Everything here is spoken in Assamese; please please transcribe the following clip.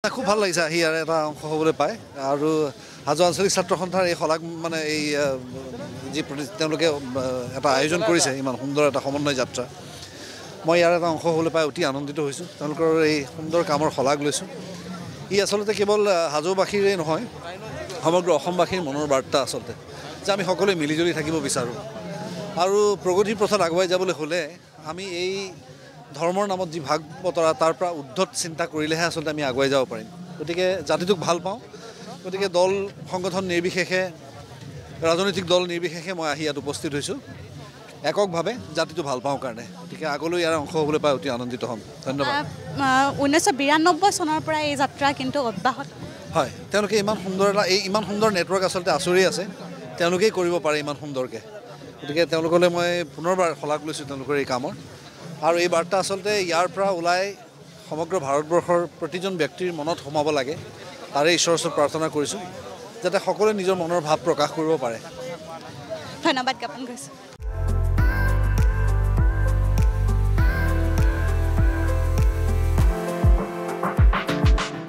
খুব ভাল লাগিছে আহি ইয়াৰ এটা অংশ হ'বলৈ পায় আৰু হাজো আঞ্চলিক ছাত্ৰ সন্থাৰ এই শলাগ মানে এই যি তেওঁলোকে এটা আয়োজন কৰিছে ইমান সুন্দৰ এটা সমন্বয় যাত্ৰা মই ইয়াৰ এটা অংশ হ'বলৈ পাই অতি আনন্দিত হৈছোঁ তেওঁলোকৰ এই সুন্দৰ কামৰ শলাগ লৈছোঁ ই আচলতে কেৱল হাজোবাসীৰে নহয় সমগ্ৰ অসমবাসীৰ মনৰ বাৰ্তা আচলতে যে আমি সকলোৱে মিলিজুলি থাকিব বিচাৰোঁ আৰু প্ৰগতিৰ পথত আগুৱাই যাবলৈ হ'লে আমি এই ধৰ্মৰ নামত যি ভাগ বতৰা তাৰ পৰা উদ্ধত চিন্তা কৰিলেহে আচলতে আমি আগুৱাই যাব পাৰিম গতিকে জাতিটোক ভাল পাওঁ গতিকে দল সংগঠন নিৰ্বিশেষে ৰাজনৈতিক দল নিৰ্বিশেষে মই আহি ইয়াত উপস্থিত হৈছোঁ এককভাৱে জাতিটো ভাল পাওঁ কাৰণে গতিকে আগলৈ ইয়াৰ অংশ হ'বলৈ পাই অতি আনন্দিত হ'ম ধন্যবাদ 1992 চনৰ পৰা এই যাত্ৰা কিন্তু অব্যাহত হয় তেওঁলোকে ইমান সুন্দৰ নেটৱৰ্ক আচলতে আচৰি আছে তেওঁলোকেই কৰিব পাৰে ইমান সুন্দৰকৈ গতিকে তেওঁলোকলৈ মই পুনৰবাৰ শলাগ লৈছোঁ তেওঁলোকৰ এই কামৰ আৰু এই বাৰ্তা আচলতে ইয়াৰ পৰা ওলাই সমগ্ৰ ভাৰতবৰ্ষৰ প্ৰতিজন ব্যক্তিৰ মনত সোমাব লাগে তাৰে ঈশ্বৰৰ ওচৰত প্ৰাৰ্থনা কৰিছোঁ যাতে সকলোৱে নিজৰ মনৰ ভাৱ প্ৰকাশ কৰিব পাৰে ধন্যবাদ জ্ঞাপন কৰিছোঁ